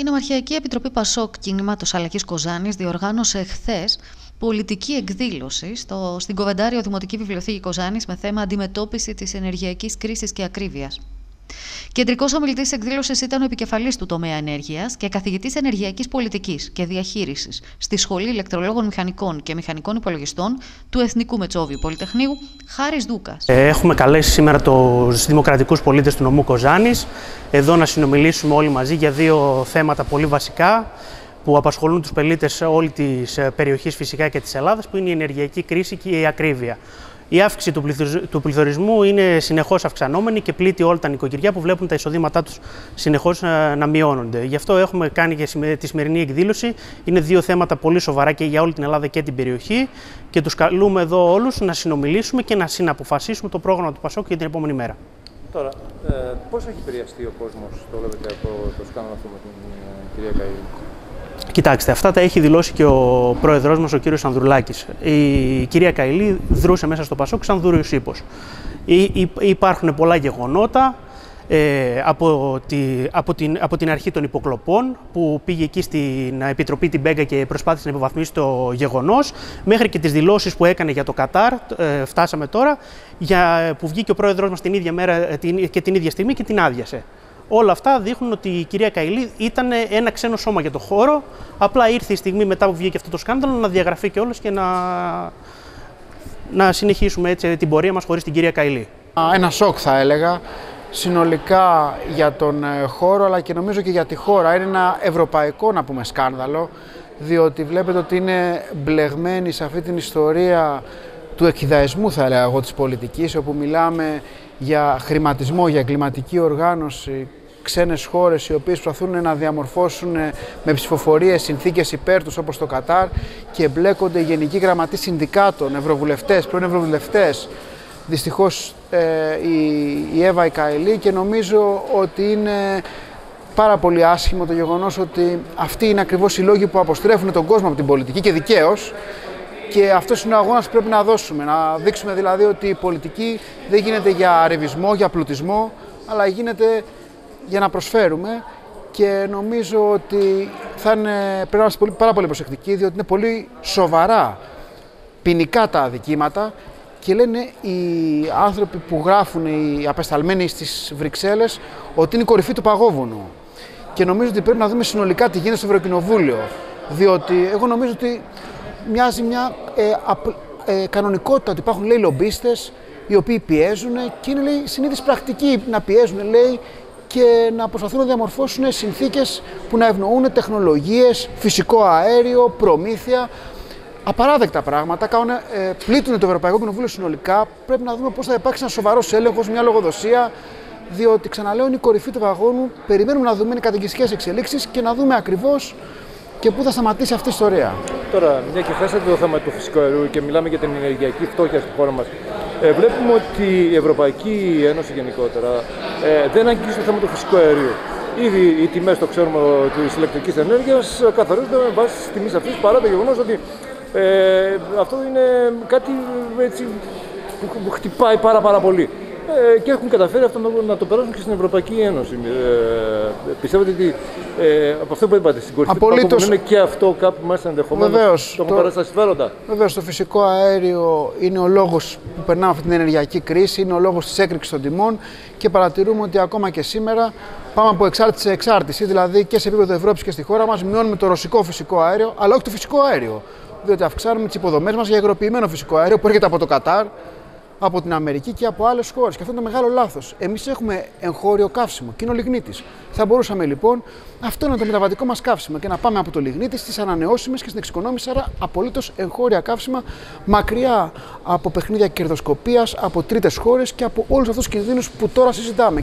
Η Νομαρχιακή Επιτροπή Πασόκ Κινήματος Αλλαγής Κοζάνης διοργάνωσε εχθές πολιτική εκδήλωση στην Κοβεντάριο Δημοτική Βιβλιοθήκη Κοζάνης με θέμα αντιμετώπιση της ενεργειακής κρίσης και ακρίβειας. Κεντρικός ομιλητής της εκδήλωσης ήταν ο επικεφαλής του τομέα ενέργειας και καθηγητής ενεργειακής πολιτικής και διαχείρισης στη Σχολή Ηλεκτρολόγων Μηχανικών και Μηχανικών Υπολογιστών του Εθνικού Μετσόβιου Πολυτεχνείου, Χάρης Δούκας. Έχουμε καλέσει σήμερα τους δημοκρατικούς πολίτες του νομού Κοζάνης εδώ να συνομιλήσουμε όλοι μαζί για δύο θέματα πολύ βασικά που απασχολούν τους πολίτες όλη της περιοχής φυσικά και της Ελλάδας, που είναι η ενεργειακή κρίση και η ακρίβεια. Η αύξηση του πληθωρισμού είναι συνεχώς αυξανόμενη και πλήττει όλα τα νοικοκυριά που βλέπουν τα εισοδήματά τους συνεχώς να μειώνονται. Γι' αυτό έχουμε κάνει και τη σημερινή εκδήλωση. Είναι δύο θέματα πολύ σοβαρά και για όλη την Ελλάδα και την περιοχή και τους καλούμε εδώ όλους να συνομιλήσουμε και να συναποφασίσουμε το πρόγραμμα του Πασόκ για την επόμενη μέρα. Τώρα, πώς έχει επηρεαστεί ο κόσμος το σκάνδαλο αυτό με την κυρία Καηλή? Κοιτάξτε, αυτά τα έχει δηλώσει και ο πρόεδρος μας, ο κύριος Ανδρουλάκης. Η κυρία Καηλή δρούσε μέσα στο Πασόκ σαν δούριος ύπος. Υπάρχουν πολλά γεγονότα από την αρχή των υποκλοπών, που πήγε εκεί στην Επιτροπή την Μπέγκα και προσπάθησε να υποβαθμίσει το γεγονός, μέχρι και τις δηλώσεις που έκανε για το Κατάρ, φτάσαμε τώρα, που βγήκε ο πρόεδρος μας την ίδια μέρα και την ίδια στιγμή και την άδειασε. Όλα αυτά δείχνουν ότι η κυρία Καηλή ήταν ένα ξένο σώμα για το χώρο. Απλά ήρθε η στιγμή μετά που βγήκε αυτό το σκάνδαλο να διαγραφεί κιόλας και να συνεχίσουμε έτσι την πορεία μας χωρίς την κυρία Καηλή. Ένα σοκ θα έλεγα, συνολικά για τον χώρο αλλά και νομίζω και για τη χώρα. Είναι ένα ευρωπαϊκό, να πούμε, σκάνδαλο, διότι βλέπετε ότι είναι μπλεγμένη σε αυτή την ιστορία του εκχυδαϊσμού, θα έλεγα εγώ, της πολιτικής, όπου μιλάμε για χρηματισμό, για εγκληματική οργάνωση, ξένες χώρες οι οποίες προσπαθούν να διαμορφώσουν με ψηφοφορίες συνθήκες υπέρ τους όπως το Κατάρ και εμπλέκονται γενικοί γραμματείς συνδικάτων, ευρωβουλευτές, πρώην ευρωβουλευτές. Δυστυχώς η Εύα η Καηλή, και νομίζω ότι είναι πάρα πολύ άσχημο το γεγονός ότι αυτοί είναι ακριβώς οι λόγοι που αποστρέφουν τον κόσμο από την πολιτική, και δικαίως. Και αυτός είναι ο αγώνας που πρέπει να δώσουμε, να δείξουμε δηλαδή ότι η πολιτική δεν γίνεται για αρεβισμό, για πλουτισμό, αλλά γίνεται για να προσφέρουμε, και νομίζω ότι πρέπει να είμαστε πάρα πολύ προσεκτικοί, διότι είναι πολύ σοβαρά ποινικά τα αδικήματα και λένε οι άνθρωποι που γράφουν, οι απεσταλμένοι στις Βρυξέλλες, ότι είναι η κορυφή του παγόβουνου. Και νομίζω ότι πρέπει να δούμε συνολικά τι γίνεται στο Ευρωκοινοβούλιο, διότι εγώ νομίζω ότι μοιάζει μια κανονικότητα ότι υπάρχουν, λέει, λομπίστες οι οποίοι πιέζουν, και είναι, λέει, συνήθις πρακτική να πιέζουν, λέει, και να προσπαθούν να διαμορφώσουν συνθήκες που να ευνοούν τεχνολογίες, φυσικό αέριο, προμήθεια. Απαράδεκτα πράγματα, πλήττουν το Ευρωπαϊκό Κοινοβούλιο συνολικά. Πρέπει να δούμε πώς θα υπάρξει ένα σοβαρός έλεγχος, μια λογοδοσία, διότι, ξαναλέω, είναι η κορυφή του βαγόνου. Περιμένουμε να δούμε καταιγιστικές εξελίξεις και να δούμε ακριβώς και πού θα σταματήσει αυτή η ιστορία. Τώρα, μια και χάσατε το θέμα του φυσικού αερίου και μιλάμε για την ενεργειακή φτώχεια στη χώρα μας, βλέπουμε ότι η Ευρωπαϊκή Ένωση γενικότερα δεν αγγίζει το θέμα του φυσικού αερίου. Ήδη οι τιμές, το ξέρουμε, της ηλεκτρικής ενέργειας καθορίζονται με βάση τις τιμές αυτής, παρά το γεγονός ότι αυτό είναι κάτι έτσι που χτυπάει πάρα πολύ. Και έχουν καταφέρει αυτό να το περάσουν και στην Ευρωπαϊκή Ένωση. Πιστεύετε ότι από αυτό που είπατε, στην κορυφή του παγόβουνου είναι και αυτό κάπου μέσα ενδεχομένως το έχουν περάσει τα συμφέροντα? Βεβαίως, το φυσικό αέριο είναι ο λόγος που περνάμε αυτή την ενεργειακή κρίση, είναι ο λόγος της έκρηξης των τιμών, και παρατηρούμε ότι ακόμα και σήμερα πάμε από εξάρτηση σε εξάρτηση, δηλαδή και σε επίπεδο Ευρώπης και στη χώρα μας μειώνουμε το ρωσικό φυσικό αέριο, αλλά όχι το φυσικό αέριο, διότι αυξάνουμε τις υποδομές μας για υγροποιημένο φυσικό αέριο που έρχεται από το Κατάρ, από την Αμερική και από άλλες χώρες. Και αυτό είναι το μεγάλο λάθος. Εμείς έχουμε εγχώριο καύσιμο και είναι ο λιγνίτης. Θα μπορούσαμε λοιπόν αυτό να είναι το μεταβατικό μας καύσιμο και να πάμε από το λιγνίτη στις ανανεώσιμες και στην εξοικονόμηση, άρα απολύτως εγχώρια καύσιμα, μακριά από παιχνίδια κερδοσκοπίας, από τρίτες χώρες και από όλους αυτούς τους κινδύνους που τώρα συζητάμε.